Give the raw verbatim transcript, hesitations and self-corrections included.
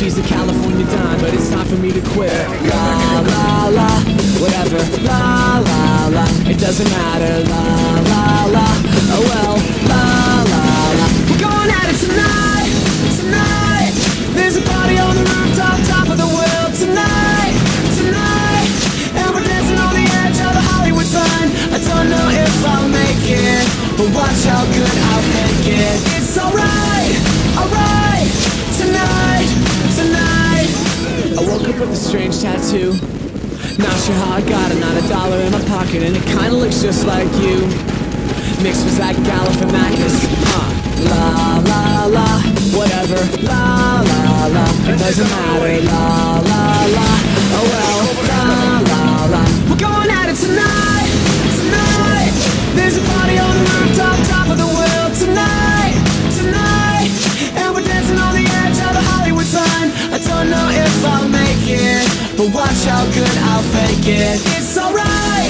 she's a California dime, but it's time for me to quit. La la la, whatever. La la la, it doesn't matter. La la la, oh well. La la la, we're going at it tonight, tonight. There's a party on the rooftop, top of the world tonight, tonight. And we're dancing on the edge of the Hollywood sign. I don't know if I'll make it, but watch how good I'll make it. It's alright, alright, tonight, tonight. I woke up with a strange tattoo. Not sure how I got it, not a dollar in my pocket, and it kinda looks just like you. Mixed with that Galifianakis, huh? La la la, whatever. La la la, it doesn't matter. La la la, oh well. La la la, we're going at it tonight, tonight. There's a party on the rooftop, top of the world tonight, tonight. And we're dancing on the edge of the Hollywood sign. I don't know if I'll make it, but watch how good I'll fake it. It's alright.